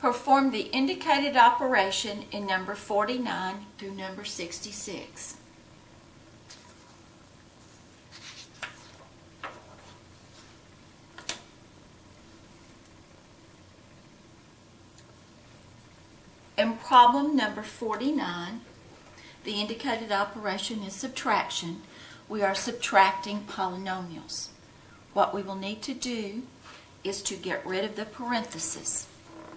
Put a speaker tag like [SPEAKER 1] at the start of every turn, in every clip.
[SPEAKER 1] Perform the indicated operation in number 49 through number 66. In problem number 49, the indicated operation is subtraction. We are subtracting polynomials. What we will need to do is to get rid of the parentheses.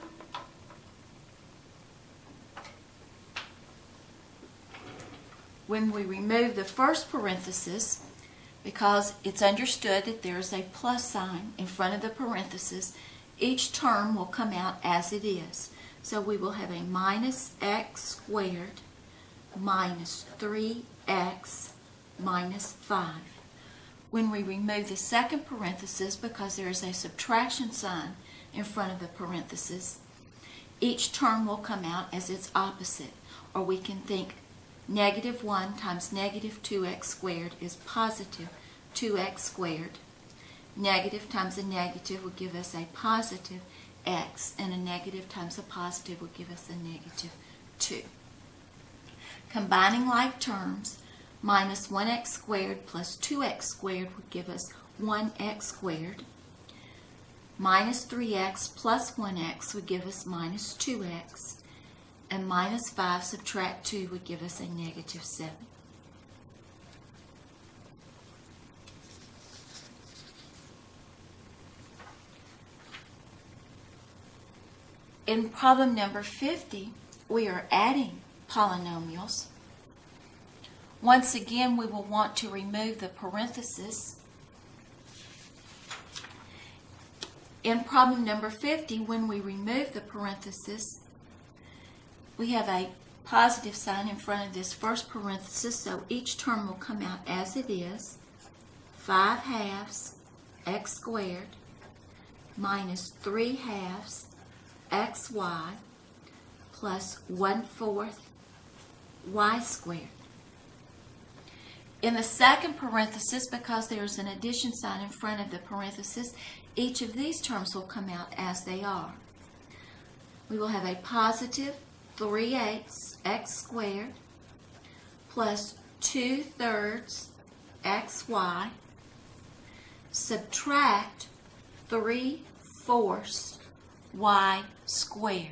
[SPEAKER 1] When we remove the first parenthesis, because it's understood that there is a plus sign in front of the parenthesis, each term will come out as it is. So we will have a minus x squared minus 3x minus 5. When we remove the second parenthesis, because there is a subtraction sign in front of the parenthesis, each term will come out as its opposite. Or we can think negative 1 times negative 2x squared is positive 2x squared. Negative times a negative will give us a positive x, and a negative times a positive will give us a negative 2. Combining like terms, minus 1x squared plus 2x squared would give us 1x squared. Minus 3x plus 1x would give us minus 2x. And minus 5 subtract 2 would give us a negative 7. In problem number 50, we are adding polynomials. Once again, we will want to remove the parenthesis. In problem number 50, when we remove the parenthesis, we have a positive sign in front of this first parenthesis, so each term will come out as it is. 5 halves x squared minus 3 halves xy plus 1/4 y squared. In the second parenthesis, because there's an addition sign in front of the parenthesis, each of these terms will come out as they are. We will have a positive 3/8 x squared plus 2/3 xy subtract 3/4 y squared.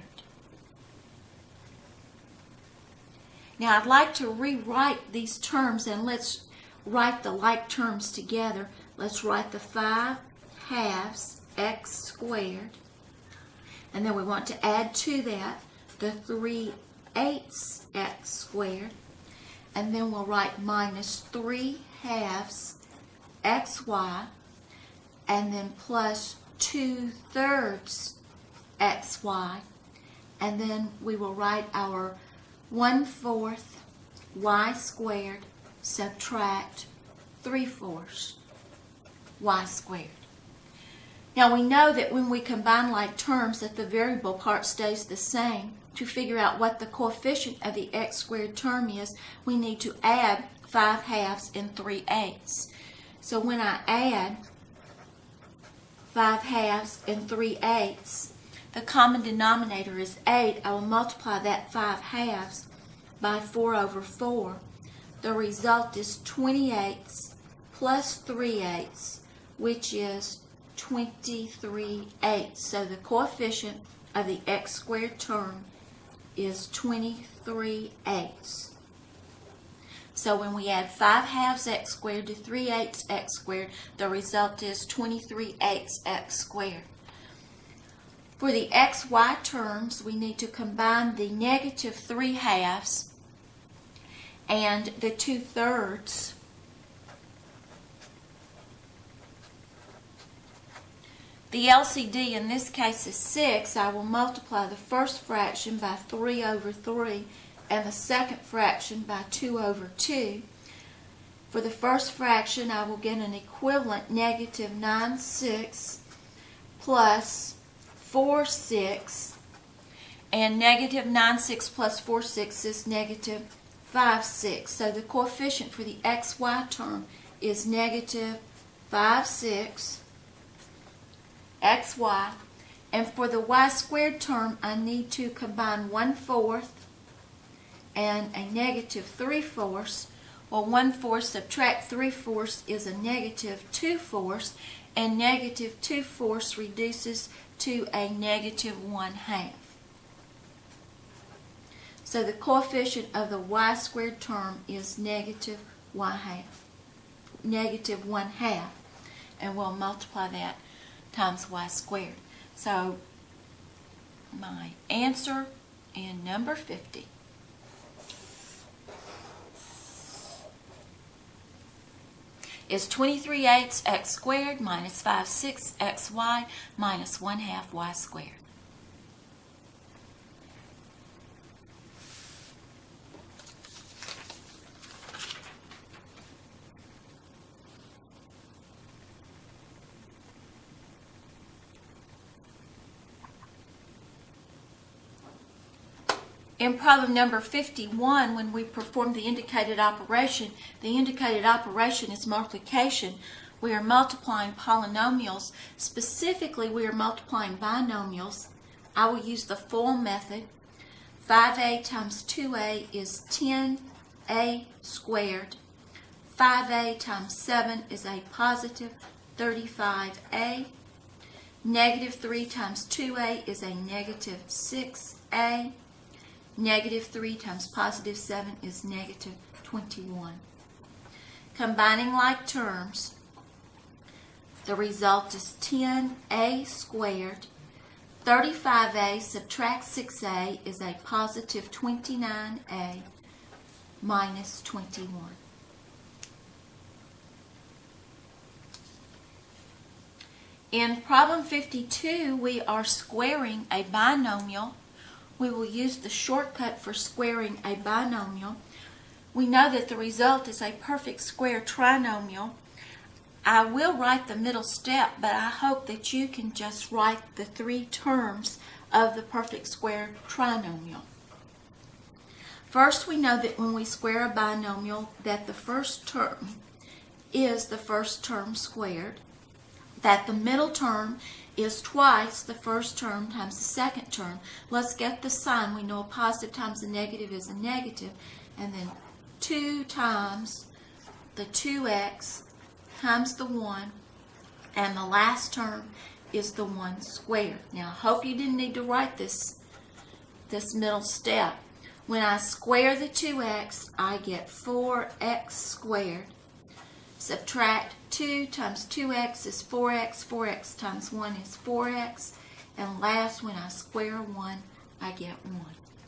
[SPEAKER 1] Now I'd like to rewrite these terms, and let's write the like terms together. Let's write the 5 halves x squared, and then we want to add to that the 3/8 x squared, and then we'll write minus 3 halves xy, and then plus 2/3 xy, and then we will write our 1/4 y squared subtract 3/4 y squared. Now we know that when we combine like terms that the variable part stays the same. To figure out what the coefficient of the x squared term is, we need to add 5 halves and 3/8. So when I add 5 halves and 3/8, the common denominator is 8. I will multiply that 5 halves by 4/4. The result is 28 plus 3/8, which is 23/8. So the coefficient of the x squared term is 23/8. So when we add 5 halves x squared to 3/8 x squared, the result is 23/8 x squared. For the xy terms, we need to combine the negative 3 halves and the 2/3. The LCD in this case is 6. I will multiply the first fraction by 3/3 and the second fraction by 2/2. For the first fraction, I will get an equivalent negative 9/6 plus 4/6, and negative 9/6 plus 4/6 is negative 5/6. So the coefficient for the xy term is negative 5/6 xy, And for the y squared term, I need to combine 1/4 and a negative 3/4. Well, 1/4 subtract 3/4 is a negative 2/4, and negative 2/4 reduces to a negative 1/2. So the coefficient of the y squared term is negative 1/2. Negative 1/2. And we'll multiply that times y squared. So my answer in number 50 is 23/8 x squared minus 5/6 xy minus 1/2 y squared. In problem number 51, when we perform the indicated operation is multiplication. We are multiplying polynomials. Specifically, we are multiplying binomials. I will use the FOIL method. 5a times 2a is 10a squared. 5a times 7 is a positive 35a. Negative 3 times 2a is a negative 6a. Negative 3 times positive 7 is negative 21. Combining like terms, the result is 10a squared. 35a subtract 6a is a positive 29a minus 21. In problem 52, we are squaring a binomial. We will use the shortcut for squaring a binomial. We know that the result is a perfect square trinomial. I will write the middle step, but I hope that you can just write the 3 terms of the perfect square trinomial. First, we know that when we square a binomial, that the first term is the first term squared, that the middle term is twice the first term times the second term. Let's get the sign. We know a positive times a negative is a negative, and then 2 times the 2x times the 1, and the last term is the 1 squared. Now, I hope you didn't need to write this middle step. When I square the 2x, I get 4x squared. Subtract 2 times 2x is 4x. 4x times 1 is 4x. And last, when I square 1, I get 1.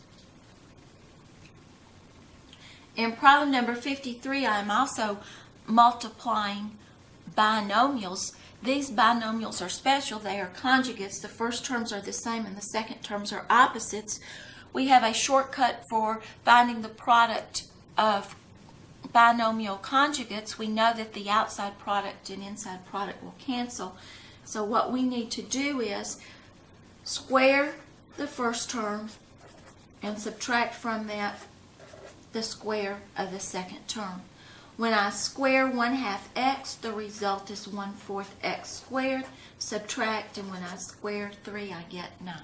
[SPEAKER 1] In problem number 53, I am also multiplying binomials. These binomials are special. They are conjugates. The first terms are the same and the second terms are opposites. We have a shortcut for finding the product of binomial conjugates. We know that the outside product and inside product will cancel. So what we need to do is square the first term and subtract from that the square of the second term. When I square 1/2 x, the result is 1/4 x squared. Subtract, and when I square 3, I get 9.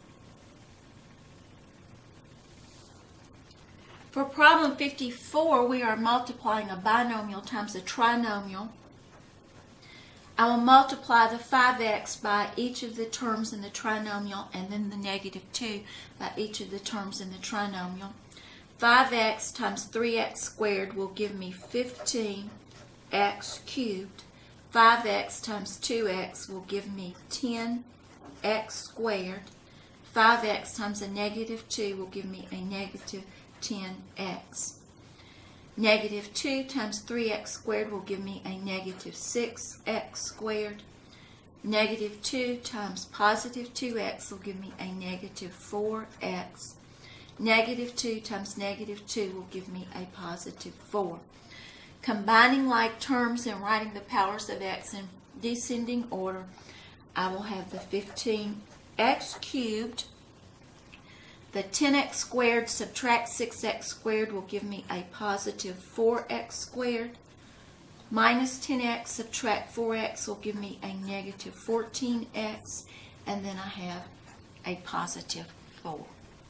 [SPEAKER 1] For problem 54, we are multiplying a binomial times a trinomial. I will multiply the 5x by each of the terms in the trinomial, and then the negative 2 by each of the terms in the trinomial. 5x times 3x squared will give me 15x cubed. 5x times 2x will give me 10x squared. 5x times a negative 2 will give me a negative 10x. Negative 2 times 3x squared will give me a negative 6x squared. Negative 2 times positive 2x will give me a negative 4x. Negative 2 times negative 2 will give me a positive 4. Combining like terms and writing the powers of x in descending order, I will have the 15x cubed. The 10x squared subtract 6x squared will give me a positive 4x squared. Minus 10x subtract 4x will give me a negative 14x. and then I have a positive 4.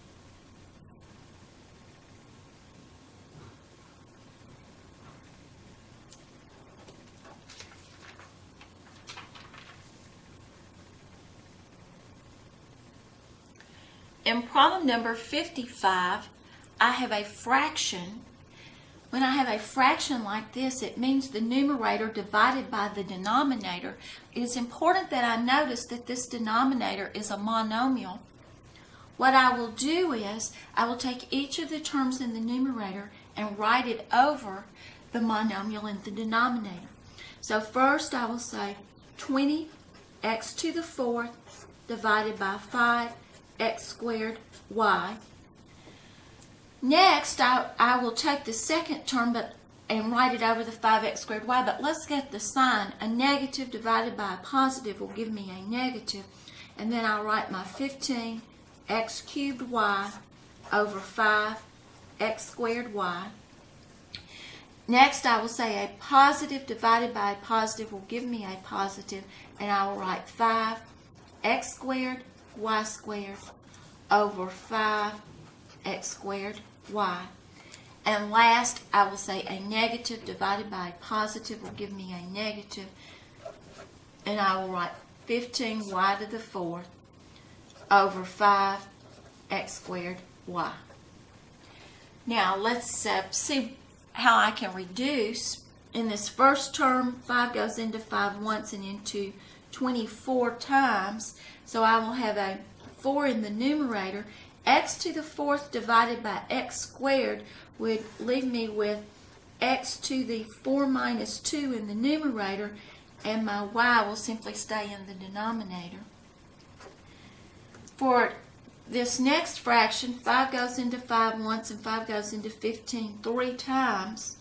[SPEAKER 1] In problem number 55, I have a fraction. When I have a fraction like this, it means the numerator divided by the denominator. It is important that I notice that this denominator is a monomial. What I will do is, I will take each of the terms in the numerator and write it over the monomial in the denominator. So first I will say 20x to the 4th divided by 5x squared y. Next, I will take the second term and write it over the 5x squared y, but let's get the sign. A negative divided by a positive will give me a negative, and then I'll write my 15x cubed y over 5x squared y. Next, I will say a positive divided by a positive will give me a positive, and I will write 5x squared y squared over 5x squared y. And last, I will say a negative divided by a positive will give me a negative, and I will write 15y to the 4th over 5x squared y. Now let's see how I can reduce. In this first term, 5 goes into 5 once and into 24 times, so I will have a 4 in the numerator. X to the 4th divided by x squared would leave me with x to the 4 minus 2 in the numerator, and my y will simply stay in the denominator. For this next fraction, 5 goes into 5 once and 5 goes into 15 3 times.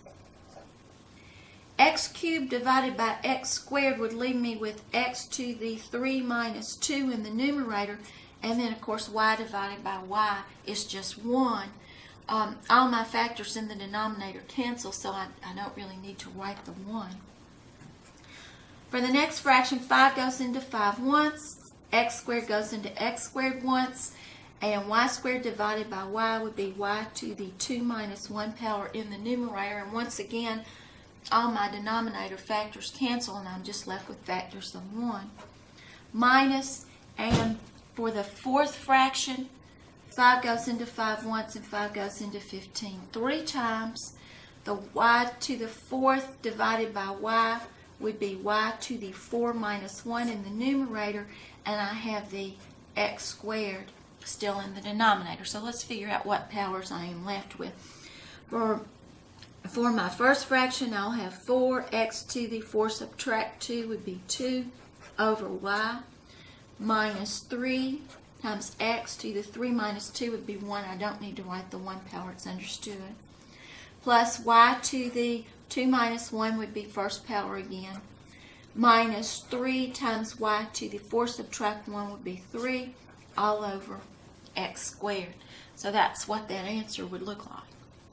[SPEAKER 1] X cubed divided by x squared would leave me with x to the 3 minus 2 in the numerator, and then of course y divided by y is just 1. All my factors in the denominator cancel, so I don't really need to write the 1. For the next fraction, 5 goes into 5 once, x squared goes into x squared once, and y squared divided by y would be y to the 2 minus 1 power in the numerator. And once again, all my denominator factors cancel, and I'm just left with factors of 1. Minus, and for the fourth fraction, 5 goes into 5 once and 5 goes into 15 3 times. The y to the 4th divided by y would be y to the 4 minus 1 in the numerator, and I have the x squared still in the denominator. So let's figure out what powers I am left with. For my first fraction, I'll have 4x to the 4 subtract 2 would be 2 over y, minus 3 times x to the 3 minus 2 would be 1. I don't need to write the 1 power, it's understood. Plus y to the 2 minus 1 would be first power again. Minus 3 times y to the 4 subtract 1 would be 3 all over x squared. So that's what that answer would look like.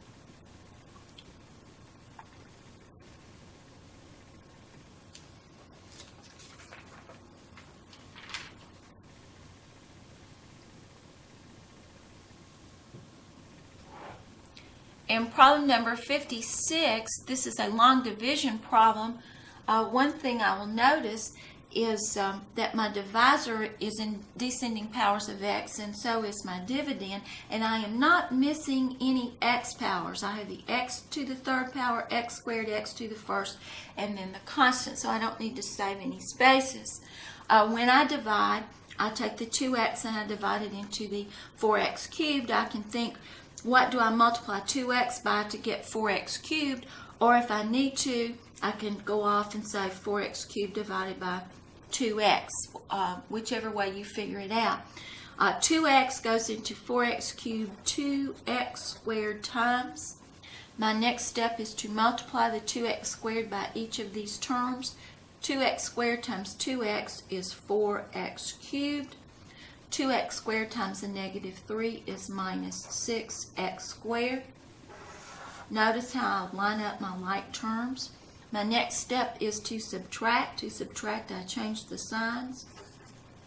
[SPEAKER 1] In problem number 56, this is a long division problem. One thing I will notice is that my divisor is in descending powers of x, and so is my dividend, and I am not missing any x powers. I have the x to the 3rd power, x squared, x to the 1st, and then the constant, so I don't need to save any spaces. When I divide, I take the 2x and I divide it into the 4x cubed. I can think, what do I multiply 2x by to get 4x cubed? Or if I need to, I can go off and say 4x cubed divided by 2x, whichever way you figure it out. 2x goes into 4x cubed, 2x squared times. My next step is to multiply the 2x squared by each of these terms. 2x squared times 2x is 4x cubed. 2x squared times a negative 3 is minus 6x squared. Notice how I line up my like terms. My next step is to subtract. To subtract, I change the signs.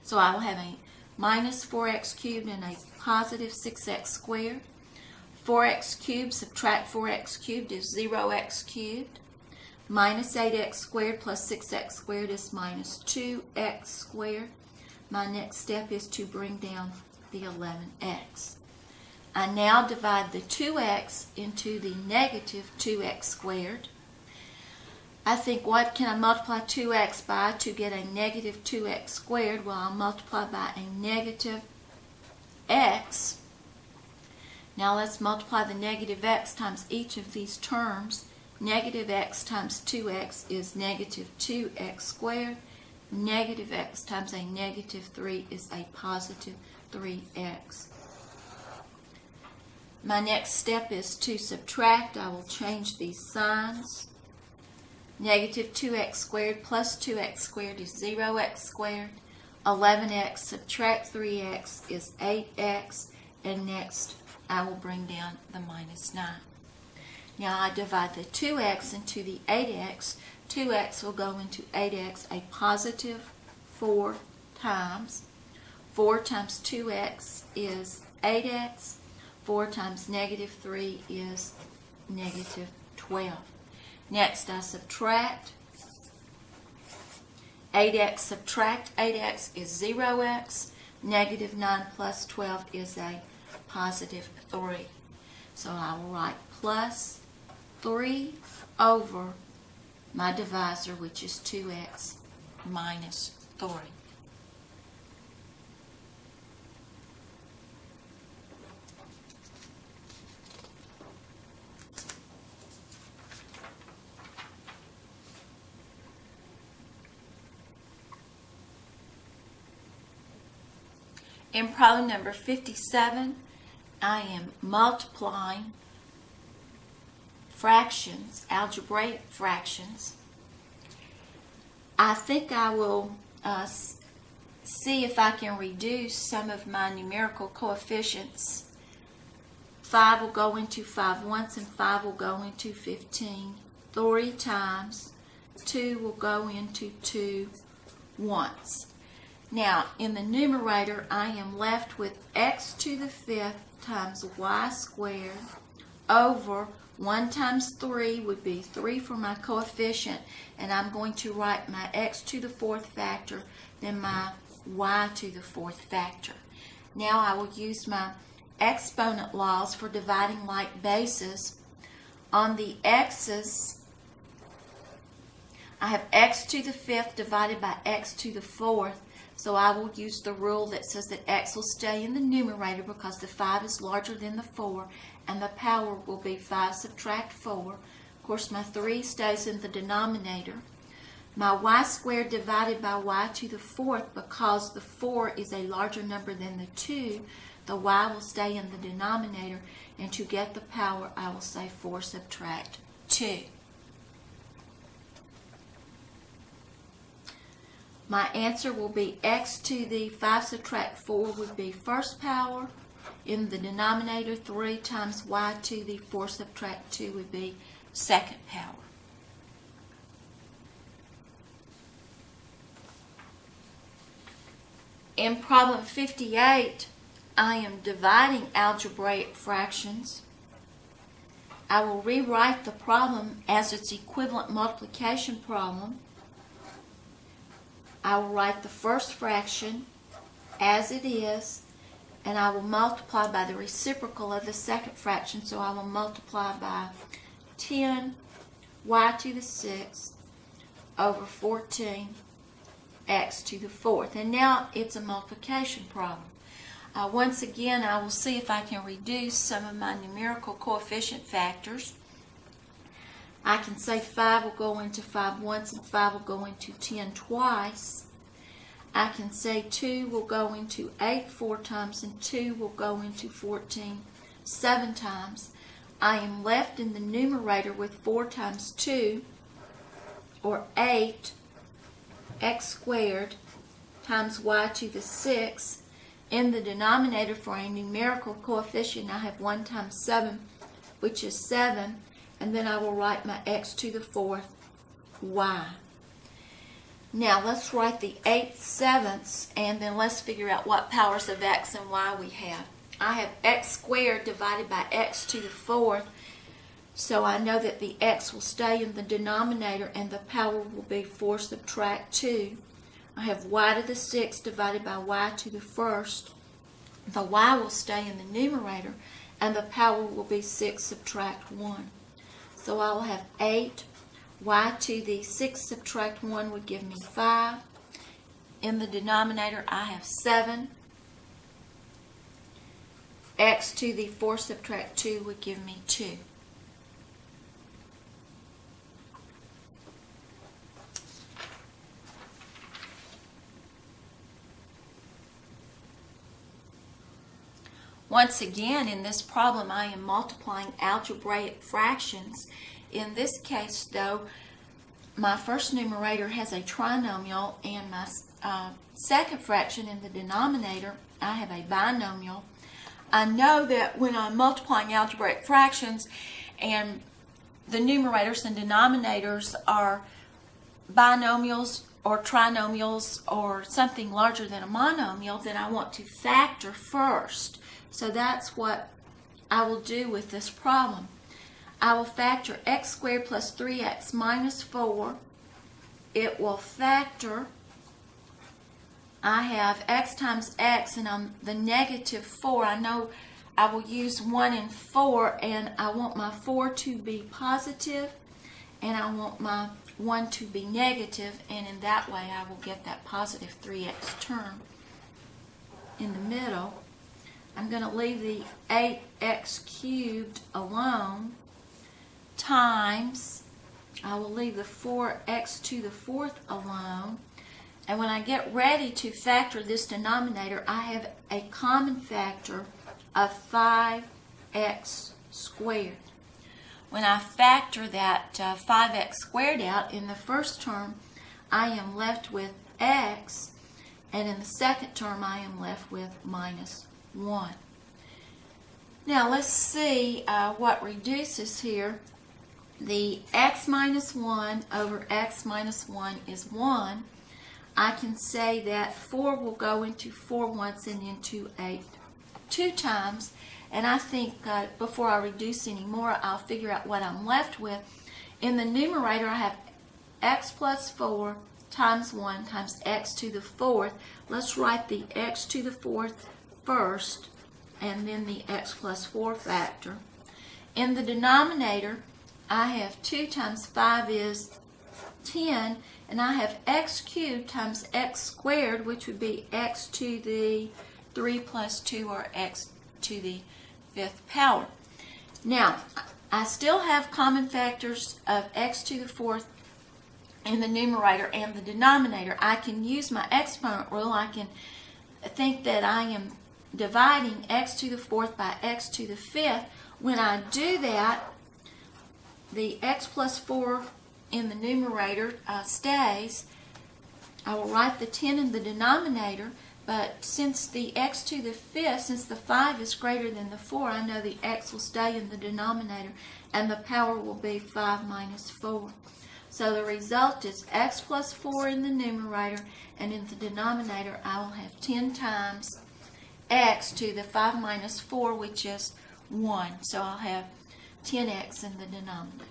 [SPEAKER 1] So I will have a minus 4x cubed and a positive 6x squared. 4x cubed subtract 4x cubed is 0x cubed. Minus 8x squared plus 6x squared is minus 2x squared. My next step is to bring down the 11x. I now divide the 2x into the negative 2x squared. I think, what can I multiply 2x by to get a negative 2x squared? Well, I'll multiply by a negative x. Now let's multiply the negative x times each of these terms. Negative x times 2x is negative 2x squared. Negative x times a negative 3 is a positive 3x. My next step is to subtract. I will change these signs. Negative 2x squared plus 2x squared is 0x squared. 11x subtract 3x is 8x. And next, I will bring down the minus 9. Now I divide the 2x into the 8x. 2x will go into 8x, a positive 4 times. 4 times 2x is 8x. 4 times negative 3 is negative 12. Next, I subtract. 8x subtract 8x is 0x. Negative 9 plus 12 is a positive 3. So I will write plus 3 over my divisor, which is 2x minus 3. In problem number 57, I am multiplying fractions, algebraic fractions. I think I will see if I can reduce some of my numerical coefficients. 5 will go into 5 once and 5 will go into 15 3 times. 2 will go into 2 once. Now, in the numerator, I am left with x to the 5th times y squared over 1 times 3 would be 3 for my coefficient, and I'm going to write my x to the 4th factor, then my y to the 4th factor. Now I will use my exponent laws for dividing like bases. On the x's, I have x to the 5th divided by x to the 4th. So I will use the rule that says that x will stay in the numerator because the 5 is larger than the 4, and the power will be 5 subtract 4. Of course, my 3 stays in the denominator. My y squared divided by y to the 4th, because the 4 is a larger number than the 2, the y will stay in the denominator, and to get the power, I will say 4 subtract 2. My answer will be x to the 5 subtract 4 would be first power. In the denominator, 3 times y to the 4 subtract 2 would be second power. In problem 58, I am dividing algebraic fractions. I will rewrite the problem as its equivalent multiplication problem. I will write the first fraction as it is, and I will multiply by the reciprocal of the second fraction. So I will multiply by 10 y to the 6th over 14 x to the 4th. And now it's a multiplication problem. Once again, I will see if I can reduce some of my numerical coefficient factors. I can say 5 will go into 5 once and 5 will go into 10 twice. I can say 2 will go into 8 4 times and 2 will go into 14 7 times. I am left in the numerator with 4 times 2, or 8 x squared times y to the 6th. In the denominator, for a numerical coefficient, I have 1 times 7, which is 7. And then I will write my x to the 4th, y. Now let's write the 8/7 and then let's figure out what powers of x and y we have. I have x squared divided by x to the 4th, so I know that the x will stay in the denominator and the power will be 4 subtract 2. I have y to the 6th divided by y to the 1st. The y will stay in the numerator and the power will be 6 subtract 1. So I will have 8. Y to the 6 subtract 1 would give me 5. In the denominator, I have 7. X to the 4 subtract 2 would give me 2. Once again, in this problem, I am multiplying algebraic fractions. In this case, though, my first numerator has a trinomial, and my second fraction in the denominator, I have a binomial. I know that when I'm multiplying algebraic fractions and the numerators and denominators are binomials or trinomials or something larger than a monomial, then I want to factor first. So that's what I will do with this problem. I will factor x squared plus 3x minus 4. It will factor, I have x times x, and on the negative 4, I know I will use 1 and 4, and I want my 4 to be positive, and I want my 1 to be negative, and in that way I will get that positive 3x term in the middle. I'm going to leave the 8x cubed alone, times, I will leave the 4x to the 4th alone. And when I get ready to factor this denominator, I have a common factor of 5x squared. When I factor that 5x squared out in the first term, I am left with x, and in the second term I am left with minus 1. Now let's see what reduces here. The x minus 1 over x minus 1 is 1. I can say that 4 will go into 4 once and into 8 2 times. And I think before I reduce any more, I'll figure out what I'm left with. In the numerator, I have x plus 4 times 1 times x to the 4th. Let's write the x to the 4th first, and then the x plus 4 factor. In the denominator, I have 2 times 5 is 10, and I have x cubed times x squared, which would be x to the 3 plus 2, or x to the 5th power. Now, I still have common factors of x to the 4th in the numerator and the denominator. I can use my exponent rule. I can think that I am dividing x to the 4th by x to the 5th. When I do that, the x plus 4 in the numerator stays. I will write the 10 in the denominator, but since the x to the 5th, since the 5 is greater than the 4, I know the x will stay in the denominator, and the power will be 5 minus 4. So the result is x plus 4 in the numerator, and in the denominator I will have 10 times x to the 5 minus 4, which is 1. So I'll have 10x in the denominator.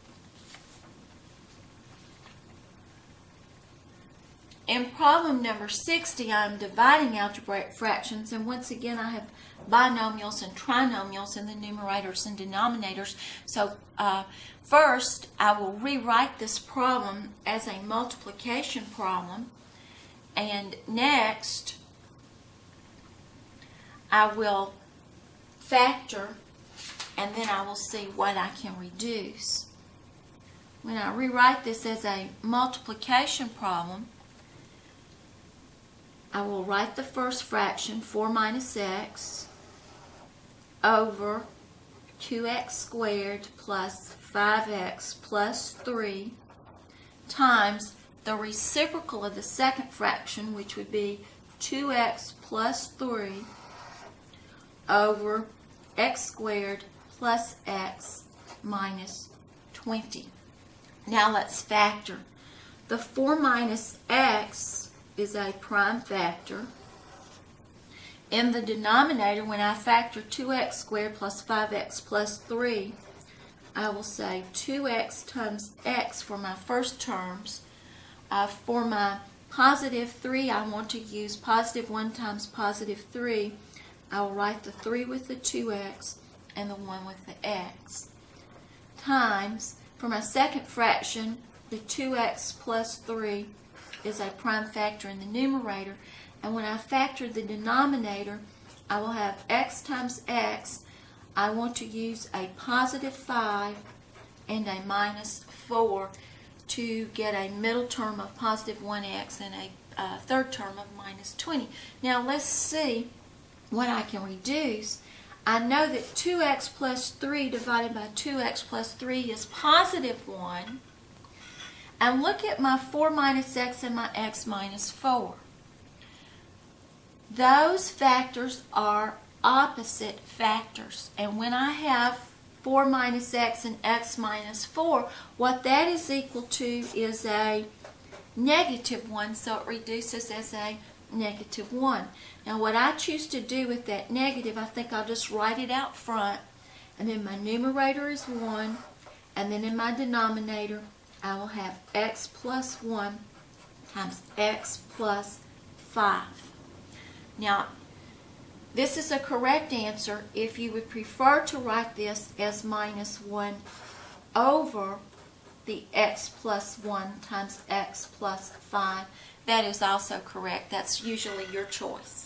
[SPEAKER 1] In problem number 60, I'm dividing algebraic fractions, and once again I have binomials and trinomials in the numerators and denominators. So first, I will rewrite this problem as a multiplication problem, and next I will factor, and then I will see what I can reduce. When I rewrite this as a multiplication problem, I will write the first fraction, 4 minus x, over 2x squared plus 5x plus 3 times the reciprocal of the second fraction, which would be 2x plus 3 over x squared plus x minus 20. Now let's factor. The 4 minus x is a prime factor. In the denominator, when I factor 2x squared plus 5x plus 3, I will say 2x times x for my first terms. For my positive 3, I want to use positive 1 times positive 3. I will write the 3 with the 2x and the 1 with the x. Times, for my second fraction, the 2x plus 3 is a prime factor in the numerator. And when I factor the denominator, I will have x times x. I want to use a positive 5 and a minus 4 to get a middle term of positive 1x and a third term of minus 20. Now let's see what I can reduce. I know that 2x plus 3 divided by 2x plus 3 is positive 1. And look at my 4 minus x and my x minus 4. Those factors are opposite factors. And when I have 4 minus x and x minus 4, what that is equal to is a negative 1, so it reduces as a negative 1. Now what I choose to do with that negative, I think I'll just write it out front, and then my numerator is 1, and then in my denominator I will have x plus 1 times x plus 5. Now, this is a correct answer. If you would prefer to write this as minus 1 over the x plus 1 times x plus 5, that is also correct. That's usually your choice.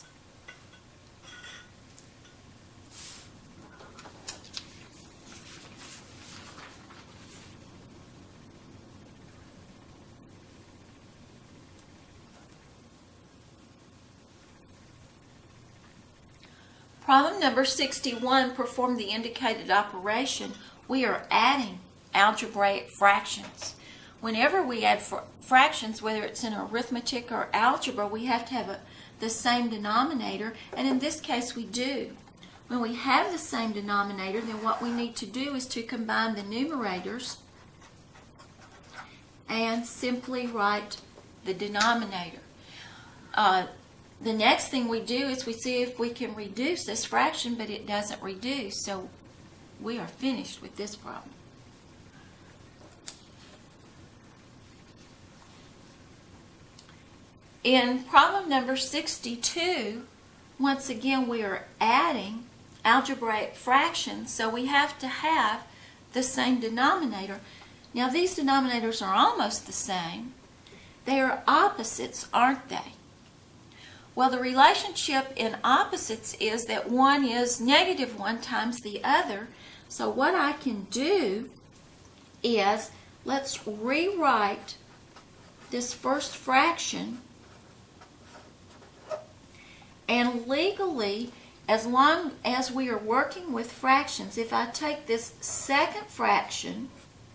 [SPEAKER 1] Problem number 61, perform the indicated operation. We are adding algebraic fractions. Whenever we add fractions, whether it's in arithmetic or algebra, we have to have the same denominator, and in this case we do. When we have the same denominator, then what we need to do is to combine the numerators and simply write the denominator. The next thing we do is we see if we can reduce this fraction, but it doesn't reduce, so we are finished with this problem. In problem number 62, once again we are adding algebraic fractions, so we have to have the same denominator. Now these denominators are almost the same. They are opposites, aren't they? Well, the relationship in opposites is that one is negative 1 times the other. So what I can do is, let's rewrite this first fraction, and legally, as long as we are working with fractions, if I take this second fraction,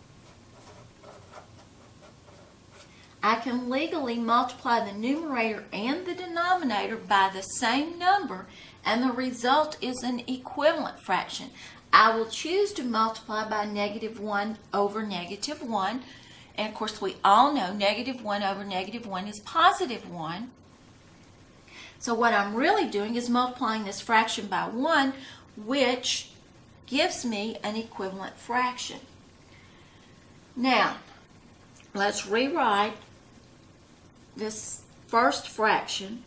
[SPEAKER 1] I can legally multiply the numerator and the denominator by the same number, and the result is an equivalent fraction. I will choose to multiply by negative 1 over negative 1, and of course we all know negative 1 over negative 1 is positive 1. So what I'm really doing is multiplying this fraction by 1, which gives me an equivalent fraction. Now, let's rewrite this first fraction.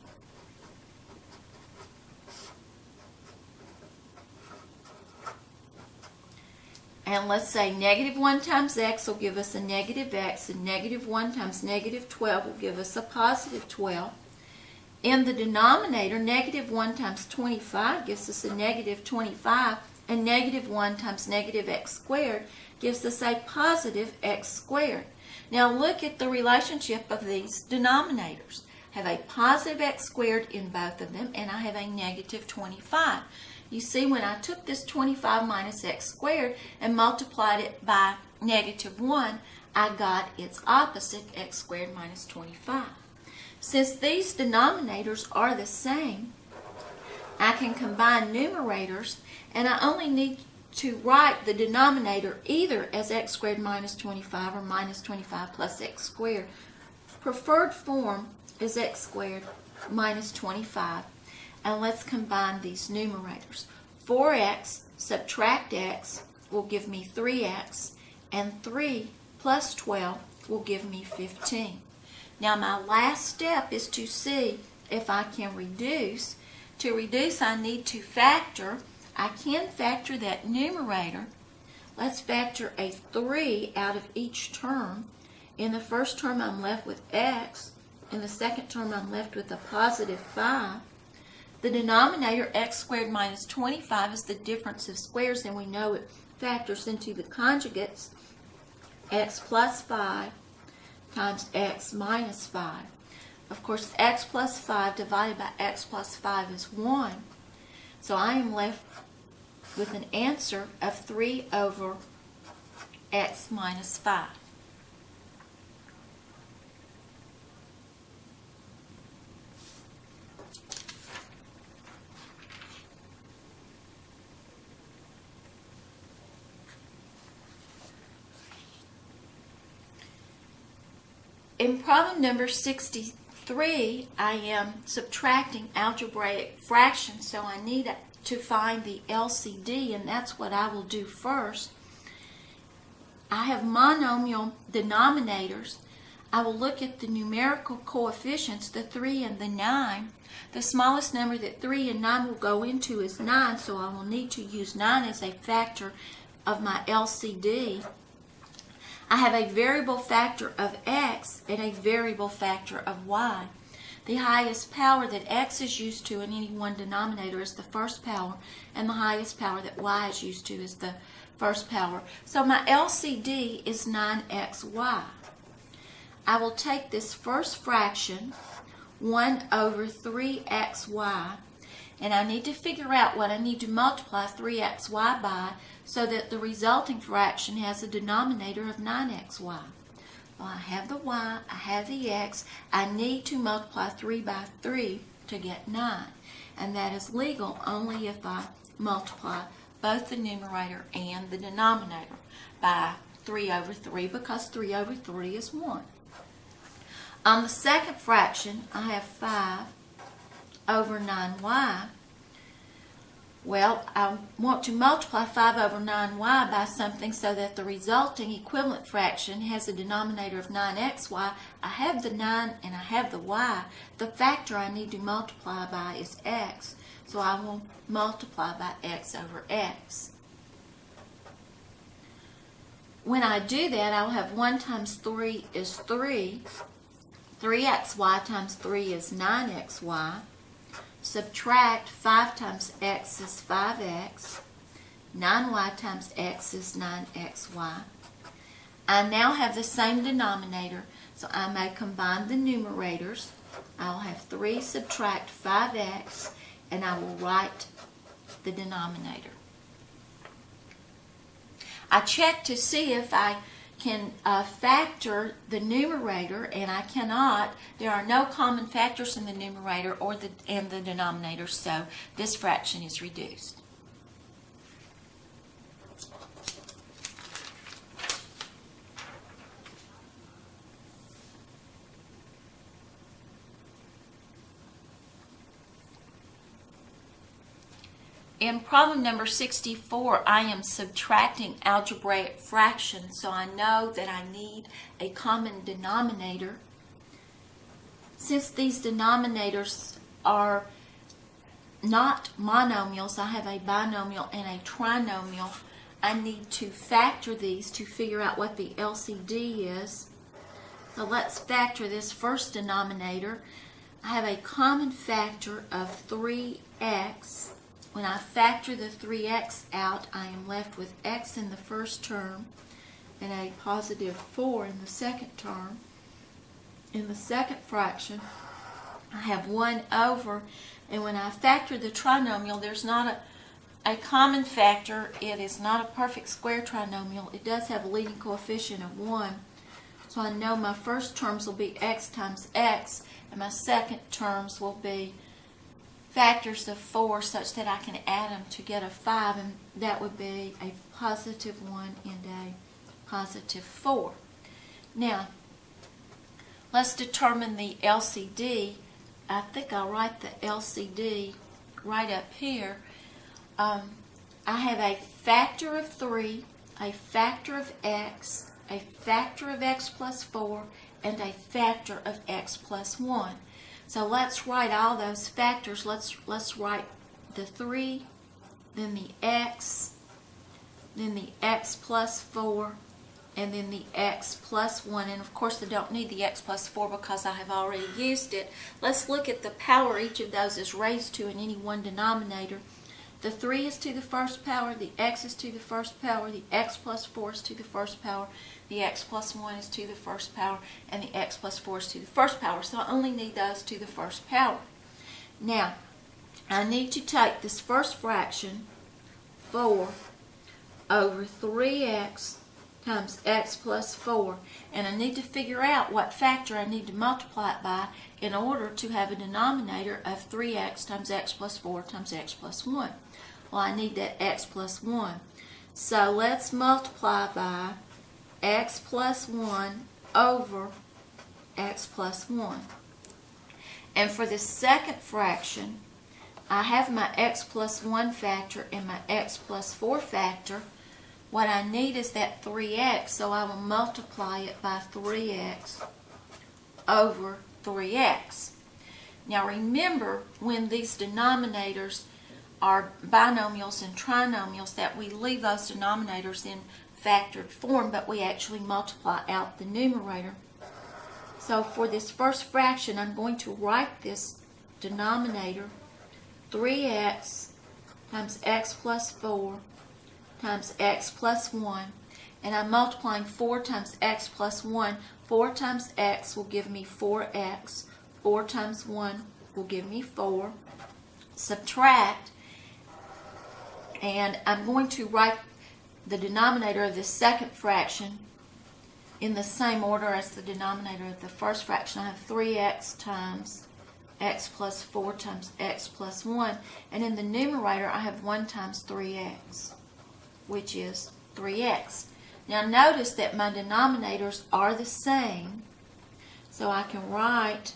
[SPEAKER 1] And let's say negative 1 times x will give us a negative x, and negative 1 times negative 12 will give us a positive 12. In the denominator, negative 1 times 25 gives us a negative 25, and negative 1 times negative x squared gives us a positive x squared. Now look at the relationship of these denominators. I have a positive x squared in both of them, and I have a negative 25. You see, when I took this 25 minus x squared and multiplied it by negative 1, I got its opposite, x squared minus 25. Since these denominators are the same, I can combine numerators, and I only need to write the denominator either as x squared minus 25 or minus 25 plus x squared. preferred form is x squared minus 25. And let's combine these numerators. 4x subtract x will give me 3x, and 3 plus 12 will give me 15. Now my last step is to see if I can reduce. To reduce, I need to factor. I can factor that numerator. Let's factor a 3 out of each term. In the first term, I'm left with x. In the second term, I'm left with a positive 5. The denominator, x squared minus 25, is the difference of squares, and we know it factors into the conjugates. X plus 5 times x minus 5. Of course, x plus 5 divided by x plus 5 is 1. So I am left with an answer of 3 over x minus 5. In problem number 63, I am subtracting algebraic fractions, so I need to find the LCD, and that's what I will do first. I have monomial denominators. I will look at the numerical coefficients, the 3 and the 9. The smallest number that 3 and 9 will go into is 9, so I will need to use 9 as a factor of my LCD. I have a variable factor of x and a variable factor of y. The highest power that x is used to in any one denominator is the first power, and the highest power that y is used to is the first power. So my LCD is 9xy. I will take this first fraction, 1 over 3xy, and I need to figure out what I need to multiply 3xy by so that the resulting fraction has a denominator of 9xy. Well, I have the y, I have the x, I need to multiply 3 by 3 to get 9. And that is legal only if I multiply both the numerator and the denominator by 3 over 3, because 3 over 3 is 1. On the second fraction, I have 5 over 9y. Well, I want to multiply 5 over 9y by something so that the resulting equivalent fraction has a denominator of 9xy. I have the 9 and I have the y. The factor I need to multiply by is x, so I will multiply by x over x. When I do that, I will have 1 times 3 is 3. 3xy times 3 is 9xy. Subtract 5 times x is 5x. 9y times x is 9xy. I now have the same denominator, so I may combine the numerators. I'll have 3 subtract 5x, and I will write the denominator. I check to see if I can factor the numerator, and I cannot. There are no common factors in the numerator or and the denominator, so this fraction is reduced. In problem number 64, I am subtracting algebraic fractions, so I know that I need a common denominator. Since these denominators are not monomials, I have a binomial and a trinomial, I need to factor these to figure out what the LCD is. So let's factor this first denominator. I have a common factor of 3x. When I factor the 3x out, I am left with x in the first term and a positive 4 in the second term. In the second fraction, I have 1 over, and when I factor the trinomial, there's not a common factor. It is not a perfect square trinomial. It does have a leading coefficient of 1. So I know my first terms will be x times x, and my second terms will be factors of 4 such that I can add them to get a 5, and that would be a positive 1 and a positive 4. Now, let's determine the LCD. I think I'll write the LCD right up here. I have a factor of 3, a factor of x, a factor of x plus 4, and a factor of x plus 1. So let's write all those factors. Let's write the 3, then the x plus 4, and then the x plus 1. And of course I don't need the x plus 4 because I have already used it. Let's look at the power each of those is raised to in any one denominator. The 3 is to the first power, the x is to the first power, the x plus 4 is to the first power, the x plus 1 is to the first power, and the x plus 4 is to the first power. So I only need those to the first power. Now, I need to take this first fraction, 4, over 3x times x plus 4, and I need to figure out what factor I need to multiply it by in order to have a denominator of 3x times x plus 4 times x plus 1. Well, I need that x plus 1. So let's multiply by x plus 1 over x plus 1. And for the second fraction, I have my x plus 1 factor and my x plus 4 factor. What I need is that 3x, so I will multiply it by 3x over 3x. Now remember, when these denominators are binomials and trinomials, that we leave those denominators in factored form, but we actually multiply out the numerator. So for this first fraction, I'm going to write this denominator 3x times x plus 4 times x plus 1, and I'm multiplying 4 times x plus 1. 4 times x will give me 4x. 4 times 1 will give me 4. Subtract, and I'm going to write the denominator of the second fraction in the same order as the denominator of the first fraction. I have 3x times x plus 4 times x plus 1, and in the numerator I have 1 times 3x, which is 3x. Now notice that my denominators are the same, so I can write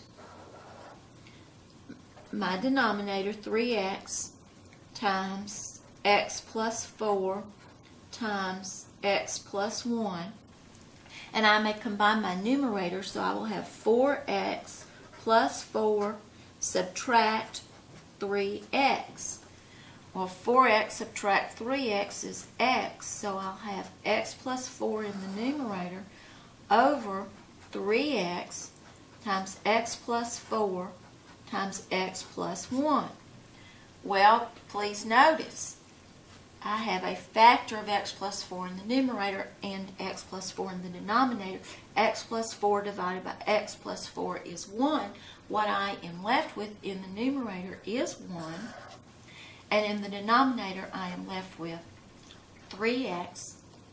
[SPEAKER 1] my denominator 3x times x plus 4 times x plus 1, and I may combine my numerator, so I will have 4x plus 4 subtract 3x. Well, 4x subtract 3x is x, so I'll have x plus 4 in the numerator over 3x times x plus 4 times x plus 1. Well, please notice, I have a factor of x plus 4 in the numerator and x plus 4 in the denominator. X plus 4 divided by x plus 4 is 1. What I am left with in the numerator is 1. And in the denominator, I am left with 3x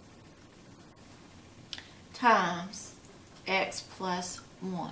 [SPEAKER 1] times x plus 1.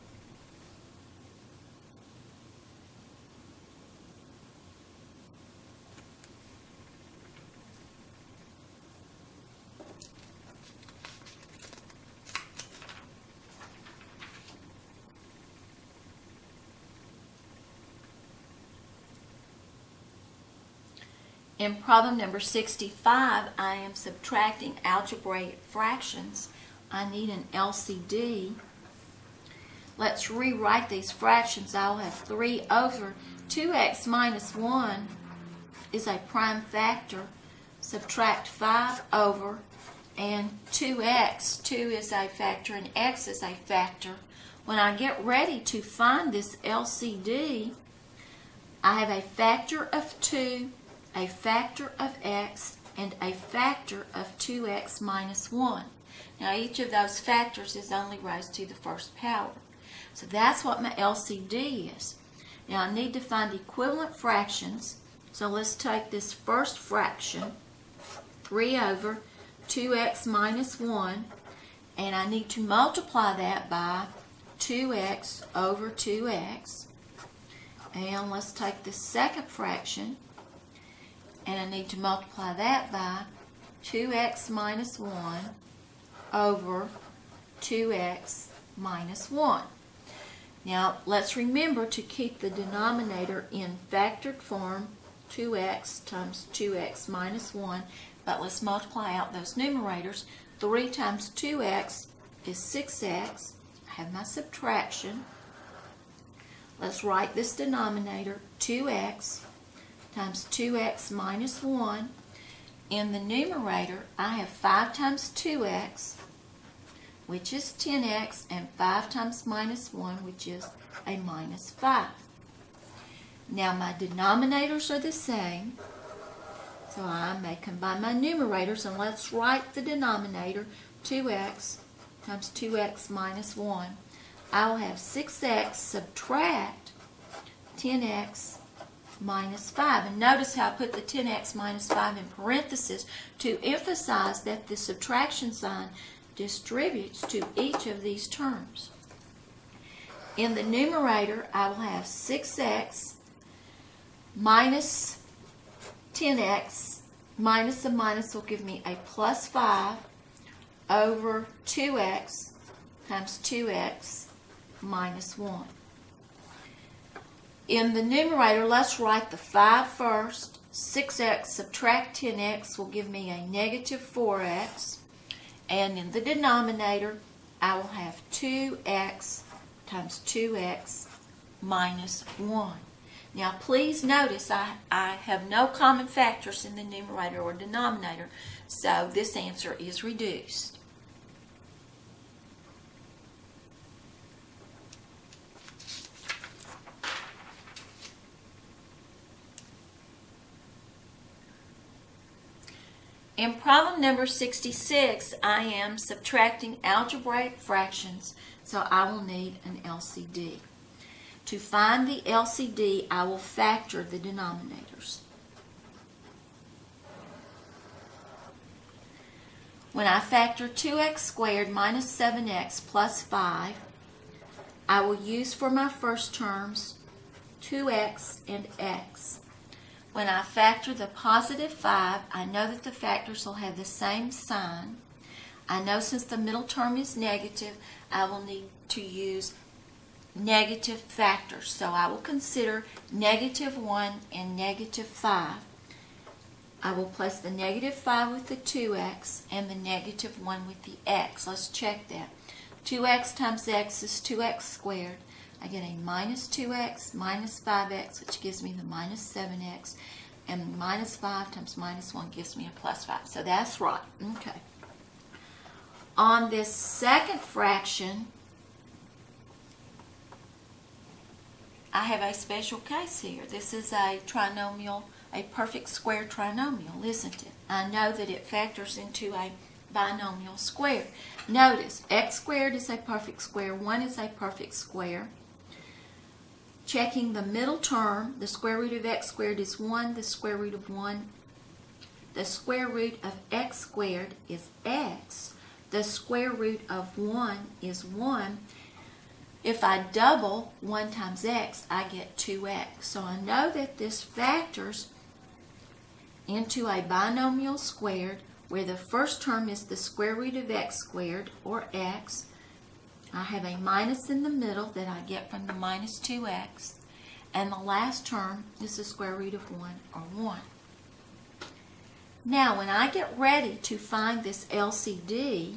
[SPEAKER 1] In problem number 65, I am subtracting algebraic fractions. I need an LCD. Let's rewrite these fractions. I'll have 3 over 2x minus 1 is a prime factor. Subtract 5 over, and 2x, 2 is a factor and x is a factor. When I get ready to find this LCD, I have a factor of 2, a factor of x, and a factor of 2x minus 1. Now each of those factors is only raised to the first power. So that's what my LCD is. Now I need to find equivalent fractions. So let's take this first fraction, 3 over 2x minus 1, and I need to multiply that by 2x over 2x. And let's take the second fraction, and I need to multiply that by 2x minus 1 over 2x minus 1. Now, let's remember to keep the denominator in factored form, 2x times 2x minus 1, but let's multiply out those numerators. 3 times 2x is 6x. I have my subtraction. Let's write this denominator, 2x times 2x minus 1. In the numerator, I have 5 times 2x, which is 10x, and 5 times minus 1, which is a minus 5. Now my denominators are the same, so I may combine my numerators, and let's write the denominator, 2x times 2x minus 1. I will have 6x subtract 10x minus 5. And notice how I put the 10x minus 5 in parentheses to emphasize that the subtraction sign distributes to each of these terms. In the numerator, I will have 6x minus 10x. Minus a minus will give me a plus 5 over 2x times 2x minus 1. In the numerator, let's write the 5 first. 6x subtract 10x will give me a negative 4x. And in the denominator, I will have 2x times 2x minus 1. Now, please notice I have no common factors in the numerator or denominator, so this answer is reduced. In problem number 66, I am subtracting algebraic fractions, so I will need an LCD. To find the LCD, I will factor the denominators. When I factor 2x squared minus 7x plus 5, I will use for my first terms 2x and x. When I factor the positive 5, I know that the factors will have the same sign. I know since the middle term is negative, I will need to use negative factors. So I will consider negative 1 and negative 5. I will place the negative 5 with the 2x and the negative 1 with the x. Let's check that. 2x times x is 2x squared. I get a minus 2x minus 5x, which gives me the minus 7x. And minus 5 times minus 1 gives me a plus 5. So that's right. Okay. On this second fraction, I have a special case here. This is a trinomial, a perfect square trinomial, isn't it? I know that it factors into a binomial square. Notice, x squared is a perfect square, 1 is a perfect square. Checking the middle term, the square root of x squared is 1, the square root of 1. The square root of x squared is x. The square root of 1 is 1. If I double 1 times x, I get 2x. So I know that this factors into a binomial squared where the first term is the square root of x squared, or x. I have a minus in the middle that I get from the minus 2x. And the last term is the square root of 1, or 1. Now, when I get ready to find this LCD,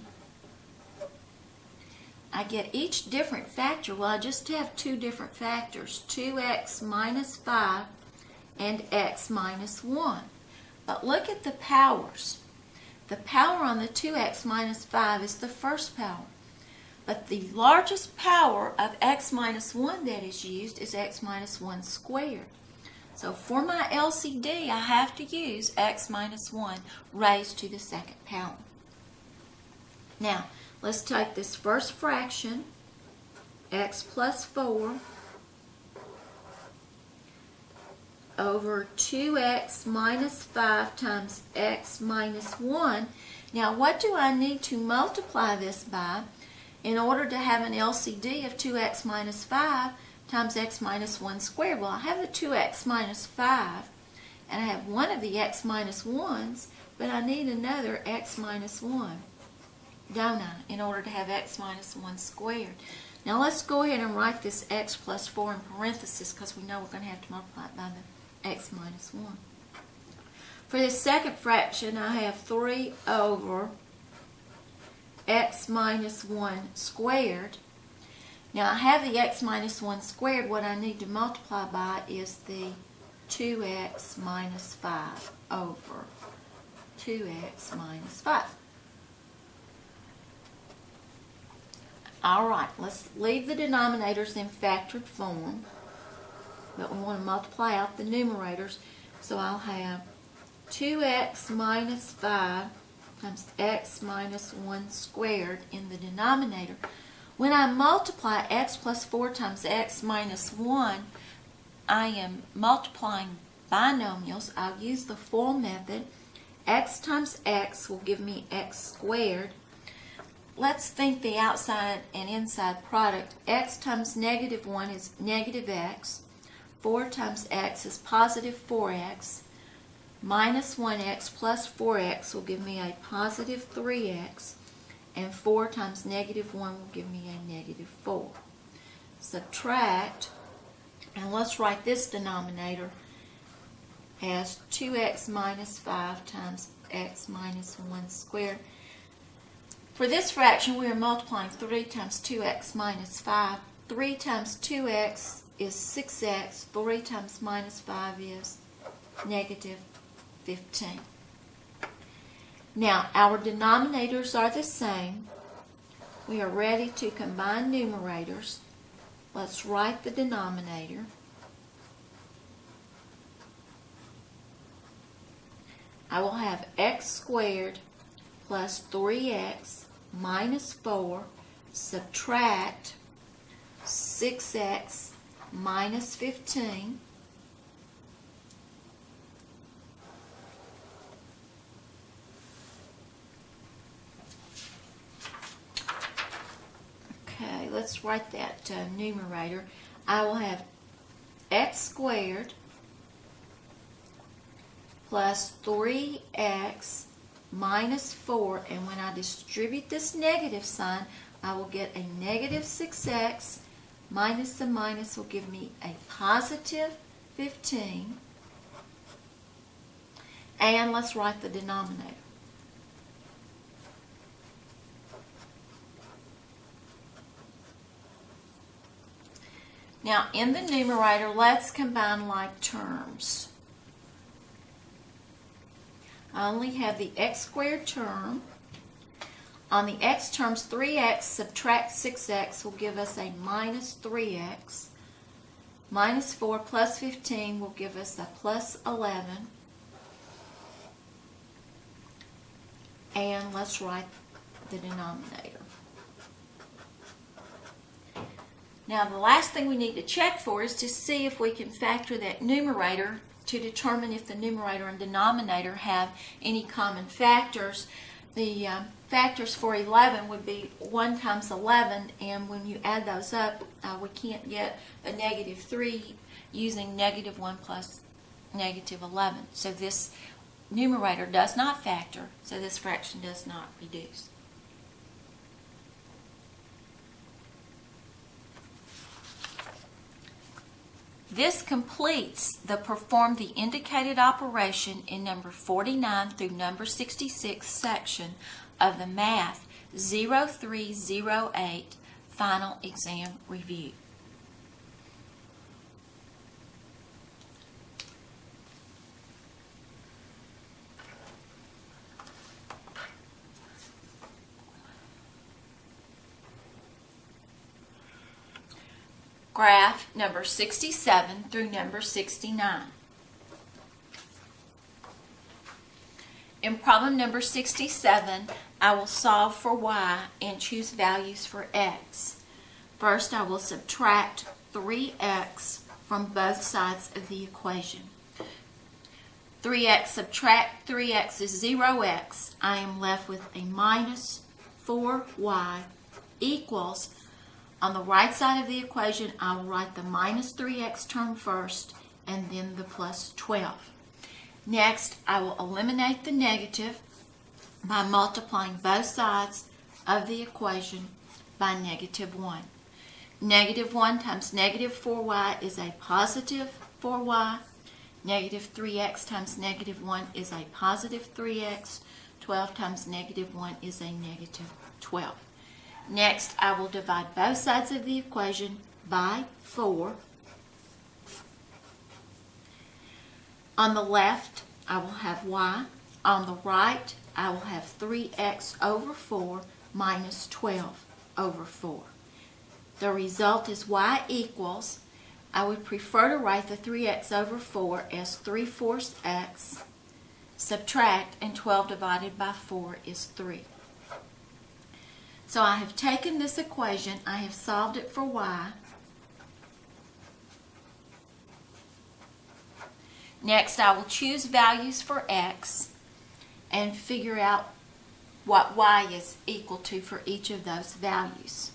[SPEAKER 1] I get each different factor. Well, I just have two different factors, 2x minus 5 and x minus 1. But look at the powers. The power on the 2x minus 5 is the first power. But the largest power of x minus 1 that is used is x minus 1 squared. So for my LCD, I have to use x minus 1 raised to the second power. Now, let's take this first fraction, x plus 4, over 2x minus 5 times x minus 1. Now, what do I need to multiply this by in order to have an LCD of 2x minus 5 times x minus 1 squared? Well, I have the 2x minus 5, and I have one of the x minus 1s, but I need another x minus 1. don't I, in order to have x minus 1 squared. Now let's go ahead and write this x plus 4 in parentheses because we know we're going to have to multiply it by the x minus 1. For this second fraction, I have 3 over x minus 1 squared. Now I have the x minus 1 squared. What I need to multiply by is the 2x minus 5 over 2x minus 5. Alright, let's leave the denominators in factored form, but we want to multiply out the numerators. So I'll have 2x minus 5 times x minus 1 squared in the denominator. When I multiply x plus 4 times x minus 1, I am multiplying binomials. I'll use the FOIL method. X times x will give me x squared. Let's think the outside and inside product. X times negative 1 is negative x. 4 times x is positive 4x. Minus 1x plus 4x will give me a positive 3x. And 4 times negative 1 will give me a negative 4. Subtract, and let's write this denominator as 2x minus 5 times x minus 1 squared. For this fraction, we are multiplying 3 times 2x minus 5. 3 times 2x is 6x. 3 times minus 5 is negative 15. Now, our denominators are the same. We are ready to combine numerators. Let's write the denominator. I will have x squared plus 3x minus 4 subtract 6x minus 15 . Okay, let's write that numerator. I will have x squared plus 3x minus 4, and when I distribute this negative sign, I will get a negative 6x minus the minus will give me a positive 15. And let's write the denominator. Now, in the numerator, let's combine like terms. I only have the x squared term. On the x terms, 3x subtract 6x will give us a minus 3x. Minus 4 plus 15 will give us a plus 11. And let's write the denominator. Now, the last thing we need to check for is to see if we can factor that numerator to determine if the numerator and denominator have any common factors. The factors for 11 would be 1 times 11, and when you add those up, we can't get a negative 3 using negative 1 plus negative 11. So this numerator does not factor, so this fraction does not reduce. This completes the perform the indicated operation in number 49 through number 66 section of the Math 0308 Final Exam Review. Graph number 67 through number 69. In problem number 67, I will solve for y and choose values for x. First, I will subtract 3x from both sides of the equation. 3x subtract 3x is 0x. I am left with a minus 4y equals, on the right side of the equation, I will write the minus 3x term first and then the plus 12. Next, I will eliminate the negative by multiplying both sides of the equation by -1. -1 times -4y is a positive 4y. -3x times -1 is a positive 3x. 12 times -1 is a -12. Next, I will divide both sides of the equation by 4. On the left, I will have y. On the right, I will have 3x over 4 minus 12 over 4. The result is y equals, I would prefer to write the 3x over 4 as 3/4 x, subtract, and 12 divided by 4 is 3. So I have taken this equation, I have solved it for y. Next, I will choose values for x and figure out what y is equal to for each of those values.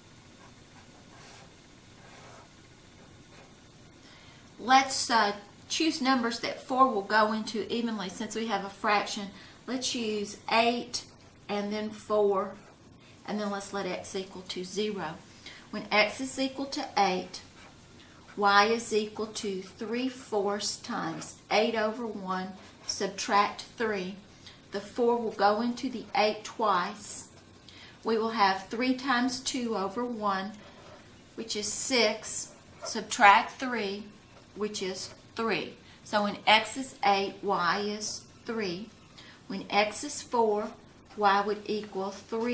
[SPEAKER 1] Let's choose numbers that 4 will go into evenly. Since we have a fraction, let's use 8 and then 4, and then let's let x equal to 0. When x is equal to 8, y is equal to 3/4 times 8 over 1, subtract 3. The 4 will go into the 8 twice. We will have 3 times 2 over 1, which is 6, subtract 3, which is 3. So when x is 8, y is 3. When x is 4, y would equal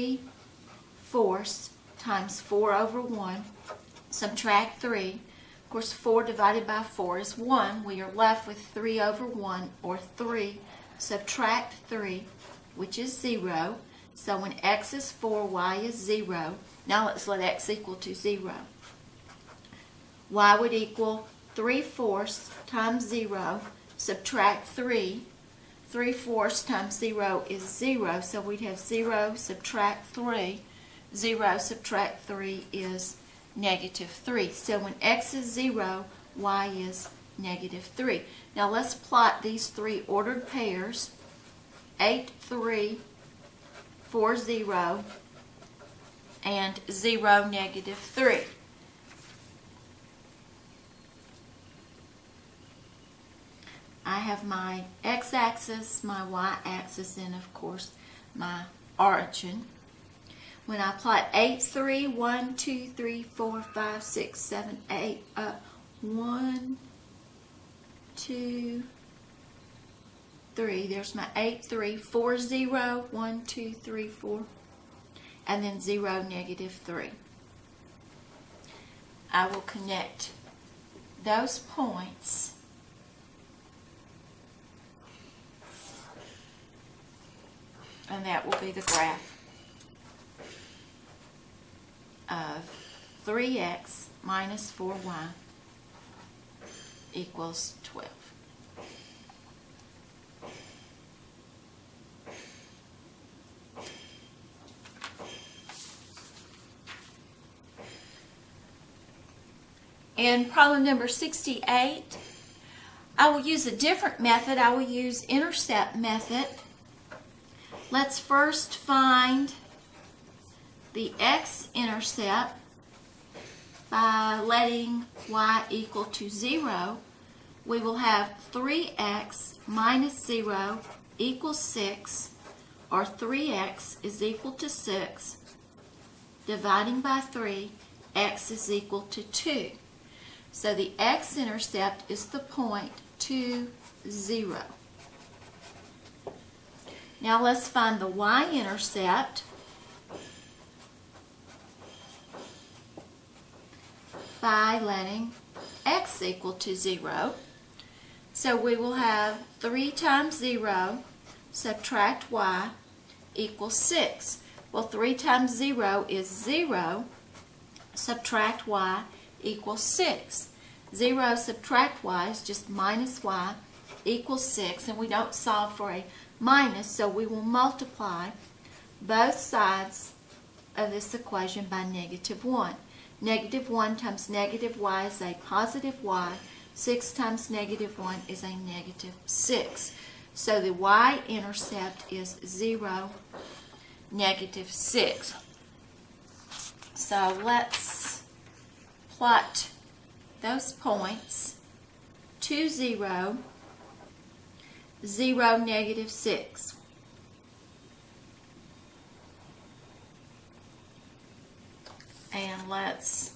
[SPEAKER 1] 3/4 times 4 over 1, subtract 3. Of course, 4 divided by 4 is 1. We are left with 3 over 1, or 3. Subtract 3, which is 0. So when x is 4, y is 0. Now let's let x equal to 0. Y would equal 3/4 times 0, subtract 3. 3/4 times 0 is 0, so we'd have 0 subtract 3. 0 subtract 3 is -3. So when x is 0, y is -3. Now let's plot these three ordered pairs, 8, 3, 4, 0, and 0, -3. I have my x-axis, my y-axis, and of course my origin. When I plot 8, 3, 1, 2, 3, 4, 5, 6, 7, 8, 1, 2, 3. There's my 8, 3, 4, 0, 1, 2, 3, 4, and then 0, -3. I will connect those points and that will be the graph of 3x minus 4y equals 12. In problem number 68, I will use a different method. I will use intercept method. Let's first find the x-intercept by letting y equal to 0. We will have 3x minus 0 equals 6, or 3x is equal to 6. Dividing by 3, x is equal to 2. So the x-intercept is the point 2, 0. Now let's find the y-intercept by letting x equal to 0. So we will have 3 times 0, subtract y, equals 6. Well, 3 times 0 is 0, subtract y, equals 6. 0 subtract y is just minus y, equals 6, and we don't solve for a minus, so we will multiply both sides of this equation by -1. -1 times -y is a positive y. 6 times -1 is a -6. So the y-intercept is 0, negative 6. So let's plot those points. 2, 0, 0, negative 6. And let's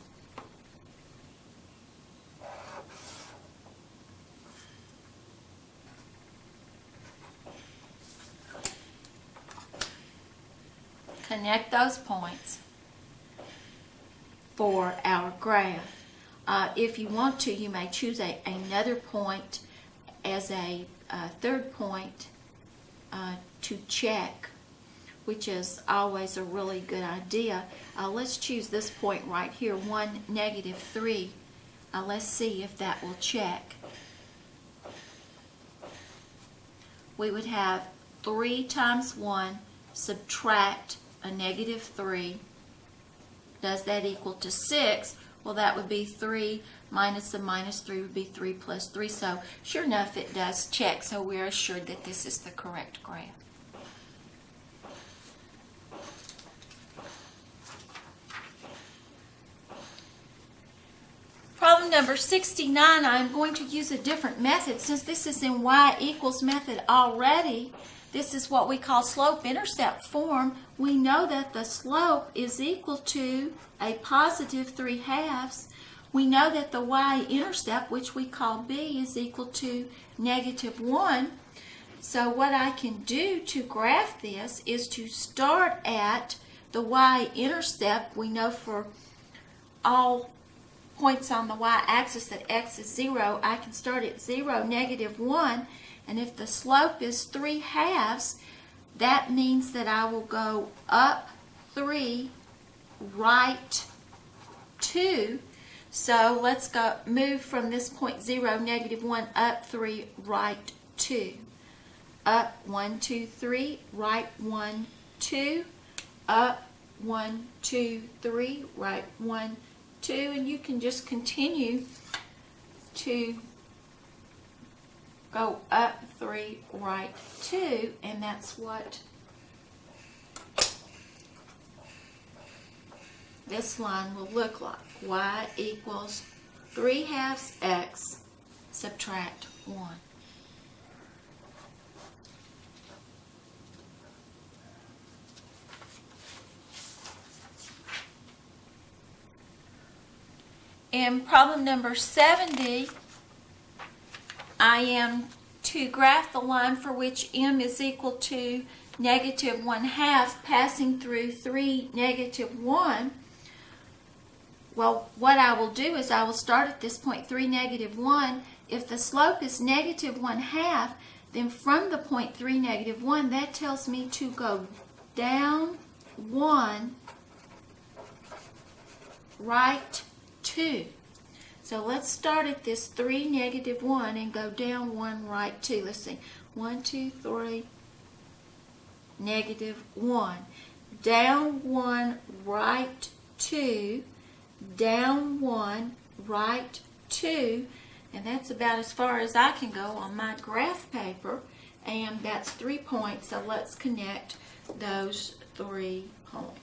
[SPEAKER 1] connect those points for our graph. If you want to, you may choose another point as a third point to check, which is always a really good idea. Let's choose this point right here, 1, negative 3. Let's see if that will check. We would have 3 times 1 subtract a negative 3. Does that equal to 6? Well, that would be 3 minus the minus 3 would be 3 plus 3. So sure enough, it does check. So we're assured that this is the correct graph. Problem number 69, I'm going to use a different method. Since this is in y equals method already, this is what we call slope-intercept form. We know that the slope is equal to a positive 3/2. We know that the y-intercept, which we call b, is equal to negative 1. So what I can do to graph this is to start at the y-intercept. We know for all points on the y-axis that x is 0, I can start at 0, negative 1, and if the slope is 3/2, that means that I will go up 3, right 2. So let's go move from this point 0, negative 1, up 3, right 2. Up 1, 2, 3, right 1, 2. Up 1, 2, 3, right 1, 2, and you can just continue to go up 3, right 2, and that's what this line will look like. Y equals 3/2 x subtract 1. In problem number 70, I am to graph the line for which m is equal to negative 1/2 passing through 3, negative 1. Well, what I will do is I will start at this point 3, negative 1. If the slope is negative 1/2, then from the point 3, negative 1, that tells me to go down 1, right 2. So let's start at this 3, negative 1 and go down 1, right 2. Let's see. 1, 2, 3, negative 1. Down 1, right 2. Down 1, right 2. And that's about as far as I can go on my graph paper. And that's 3 points. So let's connect those 3 points.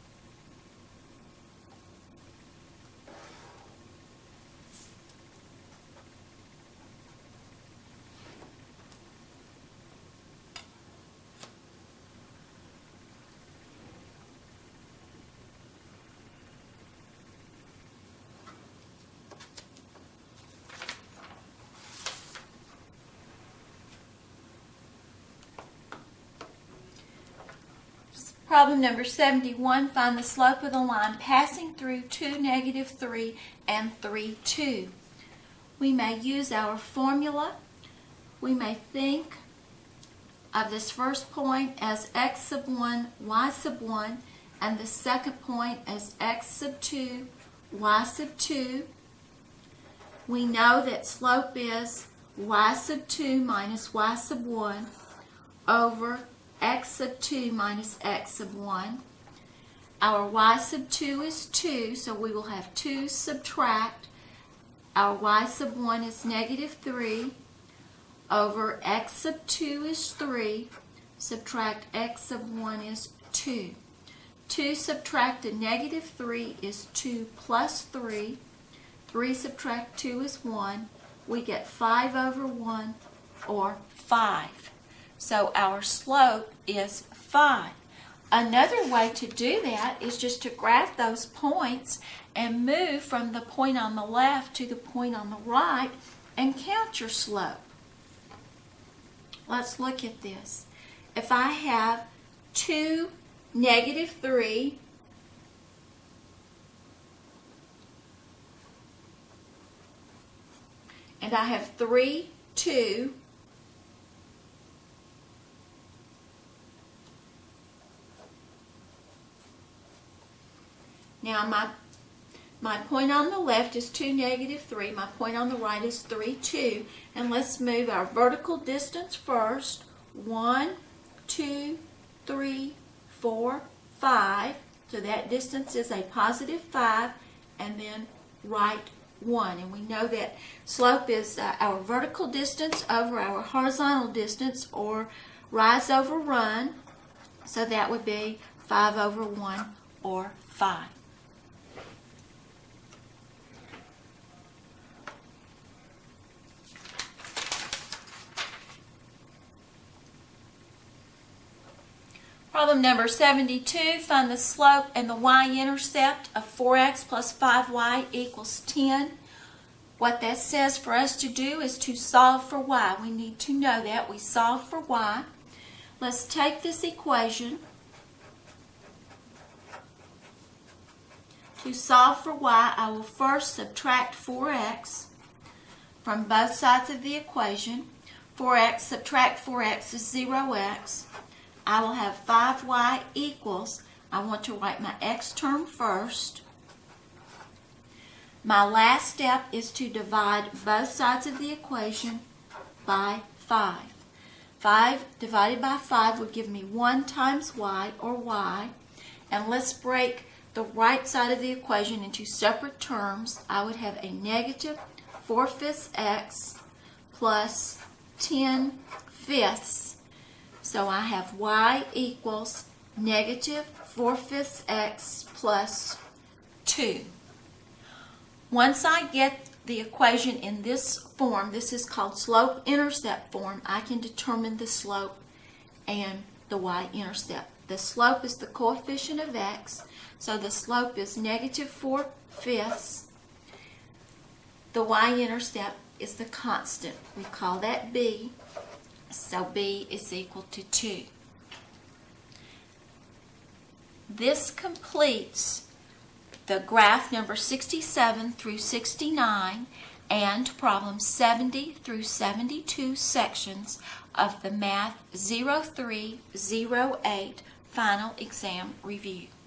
[SPEAKER 1] Problem number 71, find the slope of the line passing through 2, negative 3, and 3, 2. We may use our formula. We may think of this first point as x sub 1, y sub 1, and the second point as x sub 2, y sub 2. We know that slope is y sub 2 minus y sub 1 over x sub 2 minus x sub 1. Our y sub 2 is 2, so we will have 2 subtract. Our y sub 1 is negative 3 over x sub 2 is 3 subtract x sub 1 is 2. 2 subtracted negative 3 is 2 plus 3. 3 subtract 2 is 1. We get 5 over 1, or 5. So our slope is 5. Another way to do that is just to graph those points and move from the point on the left to the point on the right and count your slope. Let's look at this. If I have 2, negative 3, and I have 3, 2, now my point on the left is 2, negative 3. My point on the right is 3, 2. And let's move our vertical distance first. 1, 2, 3, 4, 5. So that distance is a positive 5. And then right 1. And we know that slope is our vertical distance over our horizontal distance, or rise over run. So that would be 5 over 1, or 5. Problem number 72, find the slope and the y-intercept of 4x plus 5y equals 10. What that says for us to do is to solve for y. We need to know that. We solve for y. Let's take this equation. To solve for y, I will first subtract 4x from both sides of the equation. 4x subtract 4x is 0x. I will have 5y equals, I want to write my x term first. My last step is to divide both sides of the equation by 5. 5 divided by 5 would give me 1 times y, or y. And let's break the right side of the equation into separate terms. I would have a negative 4/5 x plus 10/5. So I have y equals negative 4/5 x plus 2. Once I get the equation in this form, this is called slope-intercept form, I can determine the slope and the y-intercept. The slope is the coefficient of x, so the slope is negative 4/5. The y-intercept is the constant. We call that b. So b is equal to 2. This completes the graph number 67 through 69 and problems 70 through 72 sections of the Math 0308 Final Exam Review.